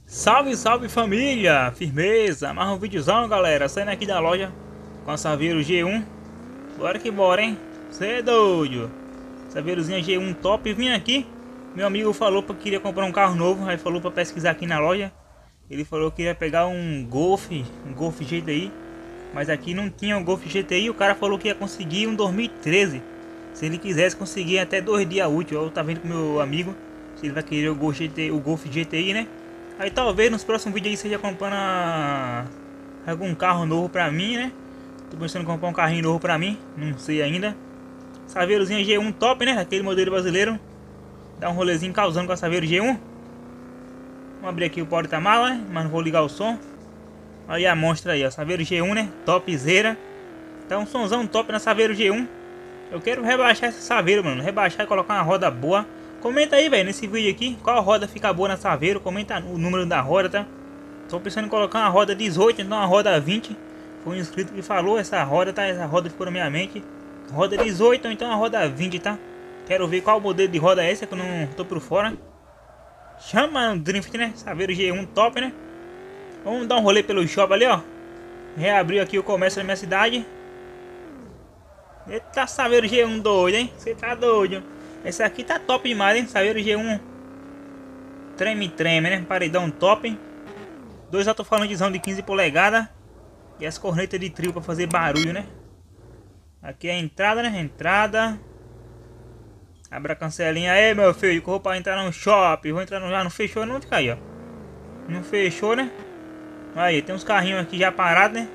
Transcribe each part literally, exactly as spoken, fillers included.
Salve, salve família! Firmeza! Mais um videozão, galera. Saindo aqui da loja com a Saveiro G um. Bora que bora, hein? Cê é doido! Saveirozinha G um top. Vim aqui. Meu amigo falou que queria comprar um carro novo. Aí falou pra pesquisar aqui na loja. Ele falou que queria pegar um Golf, um Golf G T I. Mas aqui não tinha um Golf G T I. O cara falou que ia conseguir um dois mil e treze. Se ele quisesse conseguir até dois dias úteis. Eu tá vendo com meu amigo se ele vai querer o Golf G T I, o Golf G T I, né? Aí talvez nos próximos vídeos aí seja comprando a... algum carro novo pra mim, né? Tô pensando em comprar um carrinho novo pra mim, não sei ainda. Saveirozinha G um top, né? Aquele modelo brasileiro. Dá um rolezinho causando com a Saveiro G um. Vamos abrir aqui o porta-mala, né? Mas não vou ligar o som. Aí a monstra aí, ó, Saveiro G um, né? Topzera. Tá um sonzão top na Saveiro G um. Eu quero rebaixar essa Saveiro, mano. Rebaixar e colocar uma roda boa. Comenta aí, velho, nesse vídeo aqui, qual roda fica boa na Saveiro. Comenta o número da roda, tá? Tô pensando em colocar uma roda dezoito, então uma roda vinte. Foi um inscrito que falou essa roda, tá? Essa roda ficou na minha mente. Roda dezoito, então uma roda vinte, tá? Quero ver qual modelo de roda é essa, que eu não tô por fora. Chama o Drift, né? Saveiro G um top, né? Vamos dar um rolê pelo shopping ali, ó. Reabriu aqui o comércio da minha cidade. Eita, Saveiro G um doido, hein? Você tá doido. Esse aqui tá top demais, hein? Saveiro G um. Treme, treme, né? Paredão top. Dois alto-falantes de quinze polegadas. E as cornetas de trio pra fazer barulho, né? Aqui é a entrada, né? Entrada. Abra a cancelinha aí, meu filho. Corro pra entrar no shopping. Vou entrar no... Já não fechou, não? Fica aí, ó. Não fechou, né? Aí, tem uns carrinhos aqui já parados, né?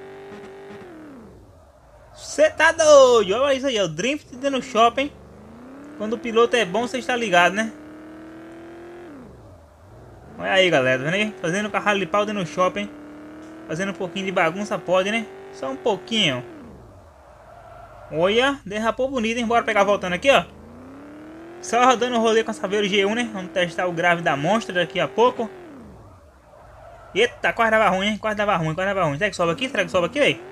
Você tá doido? Olha isso aí, ó. Drift dentro do shopping. Quando o piloto é bom, você está ligado, né? Olha aí, galera, vendo aí? Fazendo carro de pau dentro do shopping. Fazendo um pouquinho de bagunça, pode, né? Só um pouquinho. Olha, derrapou bonito, hein? Bora pegar voltando aqui, ó. Só rodando o rolê com a Saveiro G um, né? Vamos testar o grave da monstra daqui a pouco. Eita, quase dava ruim, hein? Quase dava ruim, quase dava ruim. Será que sobe aqui? Será que sobe aqui, velho?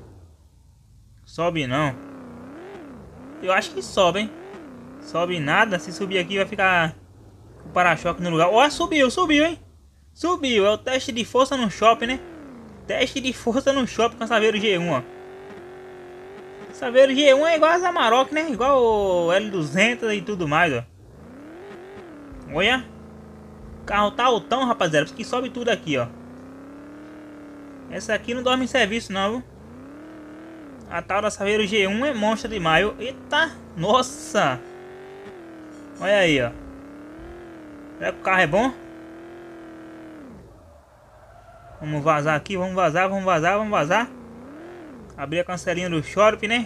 Sobe não. Eu acho que sobe, hein? Sobe nada, se subir aqui vai ficar o para-choque no lugar. Ó, subiu, subiu, hein? Subiu, é o teste de força no shopping, né? Teste de força no shopping com a Saveiro G um, ó. Saveiro G um é igual a Zamarok, né? Igual o L duzentos e tudo mais, ó. Olha. O carro tá altão, rapaziada, porque sobe tudo aqui, ó. Essa aqui não dorme em serviço, não, viu? A tal da Saveiro G um é monstra demais, viu? Eita, nossa! Olha aí, ó. Será que o carro é bom? Vamos vazar aqui, vamos vazar, vamos vazar, vamos vazar. Abrir a cancelinha do shopping, né?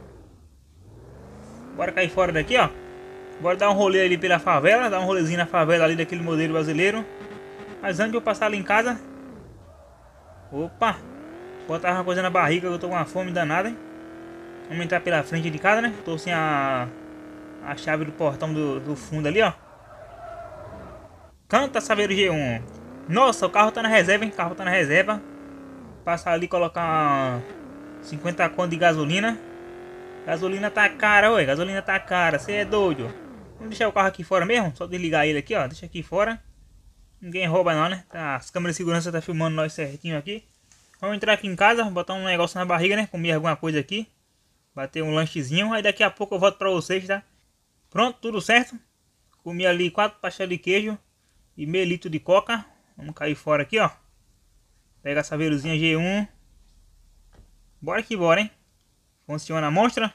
Bora cair fora daqui, ó. Bora dar um rolê ali pela favela. Dar um rolezinho na favela ali daquele modelo brasileiro. Mas antes de eu passar ali em casa. Opa! Botar uma coisa na barriga que eu tô com uma fome danada, hein? Vamos entrar pela frente de casa, né? Tô sem a... a chave do portão do, do fundo ali, ó. Canta, Saveiro G um. Nossa, o carro tá na reserva, hein? O carro tá na reserva. Passar ali e colocar cinquenta conto de gasolina. Gasolina tá cara, ué. Gasolina tá cara. Você é doido. Vamos deixar o carro aqui fora mesmo? Só desligar ele aqui, ó. Deixa aqui fora. Ninguém rouba não, né? Tá, as câmeras de segurança tá filmando nós certinho aqui. Vamos entrar aqui em casa. Botar um negócio na barriga, né? Comer alguma coisa aqui. Bater um lanchezinho. Aí daqui a pouco eu volto pra vocês, tá? Pronto, tudo certo. Comi ali quatro pastéis de queijo e meio litro de coca. Vamos cair fora aqui, ó. Pega a Saveirozinha G um. Bora que bora, hein? Funciona a monstra.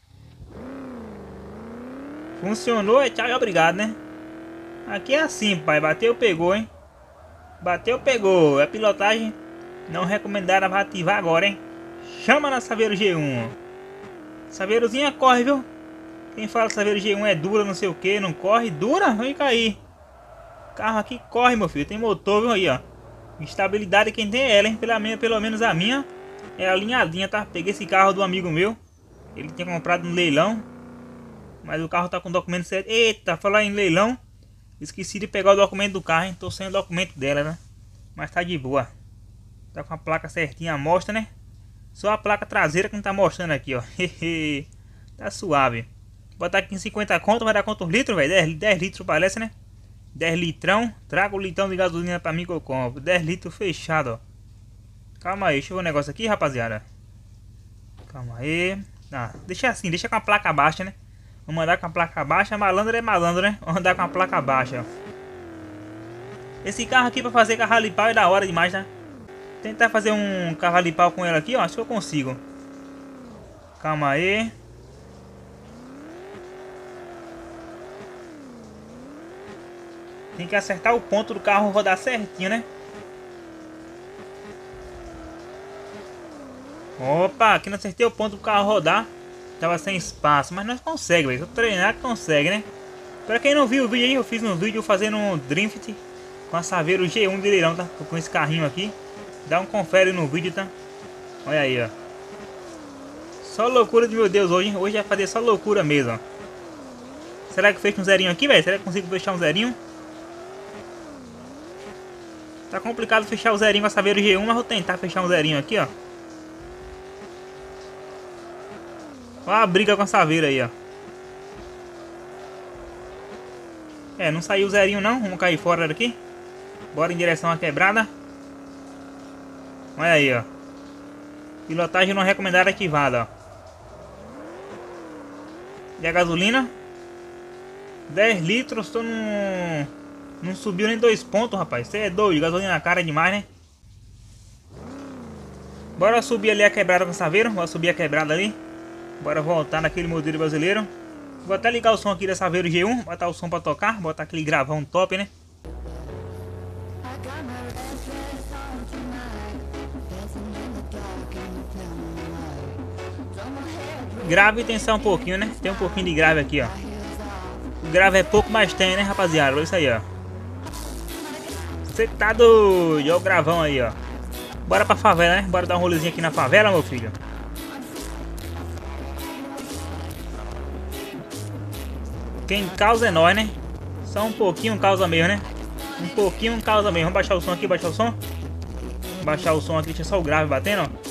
Funcionou, é tchau e obrigado, né? Aqui é assim, pai. Bateu, pegou, hein? Bateu, pegou. É pilotagem não recomendada para ativar agora, hein? Chama na Saveiro G um. Saveirozinha corre, viu? Quem fala que Saveiro G um é dura, não sei o que, não corre. Dura? Vem cair. Carro aqui corre, meu filho. Tem motor, viu aí, ó. Estabilidade quem tem é ela, hein? Pela minha, pelo menos a minha é alinhadinha, tá? Peguei esse carro do amigo meu. Ele tinha comprado no leilão. Mas o carro tá com o documento certo. Eita, falar em leilão. Esqueci de pegar o documento do carro, hein? Tô sem o documento dela, né? Mas tá de boa. Tá com a placa certinha, a mostra, né? Só a placa traseira que não tá mostrando aqui, ó. Tá suave. Botar aqui em cinquenta conto, vai dar quantos litros, velho? dez litros parece, né? dez litrão. Traga o litrão de gasolina pra mim que eu compro. dez litros fechado, ó. Calma aí, deixa eu ver um negócio aqui, rapaziada. Calma aí. Ah, deixa assim, deixa com a placa baixa, né? Vamos andar com a placa baixa. Malandro é malandro, né? Vamos andar com a placa baixa, ó. Esse carro aqui pra fazer cavalo de pau é da hora demais, né? Tentar fazer um cavalo de pau com ele aqui, ó. Acho que eu consigo. Calma aí. Tem que acertar o ponto do carro rodar certinho, né? Opa, aqui não acertei o ponto do carro rodar. Tava sem espaço, mas nós conseguimos, velho. Se eu treinar, consegue, né? Pra quem não viu o vídeo aí, eu fiz um vídeo fazendo um drift com a Saveiro G um de leilão, tá? Tô com esse carrinho aqui. Dá um confere no vídeo, tá? Olha aí, ó. Só loucura de meu Deus hoje. Hoje vai fazer só loucura mesmo, ó. Será que fecha um zerinho aqui, velho? Será que consigo fechar um zerinho? Tá complicado fechar o zerinho com a Saveiro G um, mas vou tentar fechar um zerinho aqui, ó. Olha a briga com a Saveiro aí, ó. É, não saiu o zerinho não. Vamos cair fora daqui. Bora em direção à quebrada. Olha aí, ó. Pilotagem não recomendada ativada, ó. E a gasolina? dez litros, tô num... Não subiu nem dois pontos, rapaz. Você é doido, gasolina na cara é demais, né? Bora subir ali a quebrada com a Saveiro. Bora subir a quebrada ali. Bora voltar naquele modelo brasileiro. Vou até ligar o som aqui da Saveiro G um. Botar o som pra tocar. Botar aquele gravão top, né? Grave e tensão um pouquinho, né? Tem um pouquinho de grave aqui, ó. O grave é pouco, mas tem, né, rapaziada? Olha isso aí, ó. Você tá doido. Olha o gravão aí, ó. Bora pra favela, né? Bora dar um rolezinho aqui na favela, meu filho. Quem causa é nós, né? Só um pouquinho causa mesmo, né? Um pouquinho causa mesmo. Vamos baixar o som aqui, baixar o som. Baixar o som aqui, deixa só o grave batendo, ó.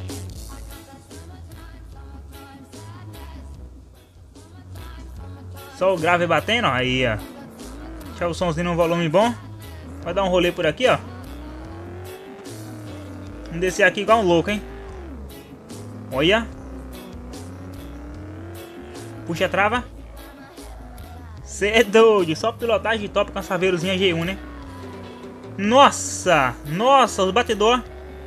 Só o grave batendo, ó. Aí, ó. Deixar o somzinho num volume bom. Vai dar um rolê por aqui, ó. Vamos descer aqui igual um louco, hein? Olha. Puxa a trava. Cê é doido. Só pilotagem top com a Saveirozinha G um, né? Nossa. Nossa, os batedor.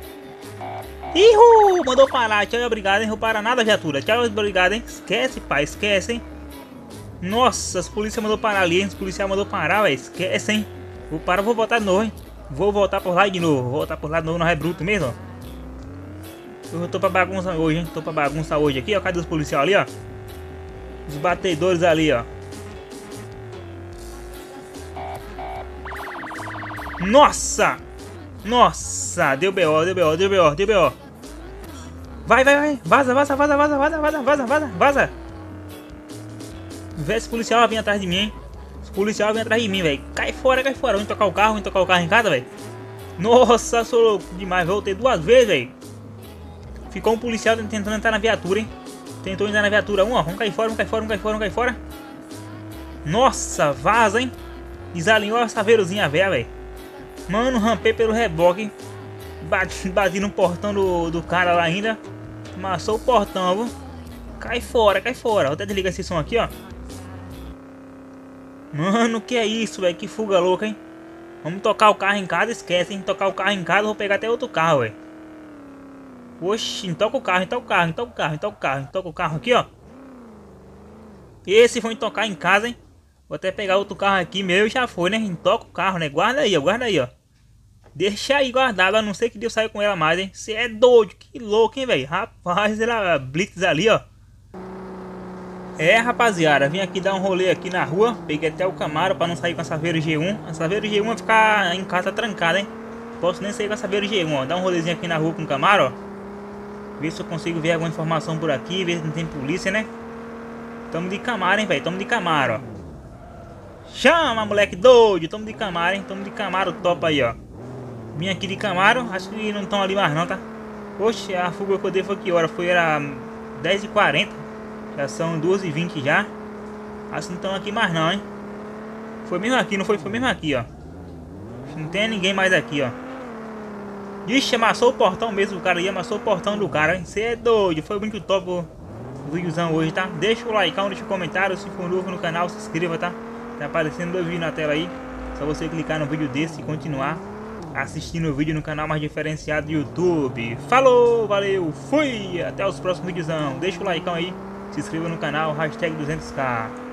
Ihu, mandou parar. Tchau, obrigado, hein? Não para nada, viatura. Tchau, obrigado, hein? Esquece, pai. Esquece, hein? Nossa, as polícias mandou parar ali, hein? Os policiais mandou parar, velho. Esquece, hein? Vou parar, vou voltar de novo, hein? Vou voltar por lá de novo. Vou voltar por lá de novo, não é bruto mesmo, ó. Eu tô pra bagunça hoje, hein? Tô pra bagunça hoje aqui, ó. Cadê os policiais ali, ó? Os batedores ali, ó. Nossa! Nossa! Deu B O, deu B O, deu B O, deu B O. Vai, vai, vai. Vaza, vaza, vaza, vaza, vaza, vaza, vaza, vaza, vaza. Vê esse policial vem atrás de mim, hein? Esse policial vem atrás de mim, velho. Cai fora, cai fora. Vamos tocar o carro, vamos tocar o carro em casa, velho. Nossa, sou louco demais. Voltei duas vezes, velho. Ficou um policial tentando entrar na viatura, hein? Tentou entrar na viatura um, ó. Vamos cair fora, vamos cair fora, vamos cair fora, vamos cair fora. Nossa, vaza, hein? Desalinhou a Saveirozinha velha, velho. Mano, rampei pelo reboque. Bati, bati no portão do, do cara lá ainda. Amassou o portão, viu? Cai fora, cai fora. Vou até desligar esse som aqui, ó. Mano, que é isso, velho? Que fuga louca, hein? Vamos tocar o carro em casa, esquece, hein? Tocar o carro em casa, vou pegar até outro carro, velho. Oxi, toca o carro, toca o carro, toca o carro, toca o carro, toca o carro aqui, ó. Esse foi tocar em casa, hein? Vou até pegar outro carro aqui, meu já foi, né? Toca o carro, né? Guarda aí, ó, guarda aí, ó. Deixa aí guardado, a não sei que Deus saiu com ela mais, hein? Você é doido, que louco, hein, velho? Rapaz, ela blitz ali, ó. É, rapaziada, vim aqui dar um rolê aqui na rua. Peguei até o Camaro pra não sair com a Saveiro G um. A Saveiro G um vai ficar em casa trancada, hein? Posso nem sair com a Saveiro G um, ó. Dar um rolezinho aqui na rua com o Camaro, ó. Ver se eu consigo ver alguma informação por aqui. Ver se não tem polícia, né? Tamo de Camaro, hein, velho? Tamo de Camaro, ó. Chama, moleque doido. Tamo de Camaro, hein? Tamo de Camaro top aí, ó. Vim aqui de Camaro. Acho que não estão ali mais não, tá? Oxe, a fuga que eu dei foi que hora? Foi, era dez e quarenta. Já são duas e vinte já. Acho que não estão aqui mais não, hein? Foi mesmo aqui, não foi? Foi mesmo aqui, ó. Não tem ninguém mais aqui, ó. Ixi, amassou o portão mesmo, o cara aí amassou o portão do cara, hein? Você é doido, foi muito top o videozão hoje, tá? Deixa o like, deixa o comentário, se for novo no canal, se inscreva, tá? Tá aparecendo dois vídeos na tela aí. Só você clicar no vídeo desse e continuar assistindo o vídeo no canal mais diferenciado do YouTube. Falou, valeu, fui! Até os próximos videozão. Deixa o like aí, se inscreva no canal, hashtag duzentos k.